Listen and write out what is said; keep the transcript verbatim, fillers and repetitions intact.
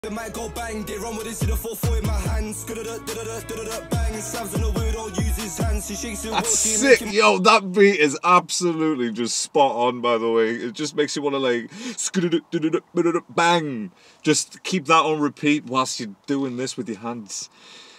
It might go bang, they run with it, see the four four in my hands. Bang, Sam's on the wheel, don't use his hands. He shakes it. That's sick, yo. That beat is absolutely just spot on. By the way, it just makes you want to like bang. Just keep that on repeat whilst you're doing this with your hands.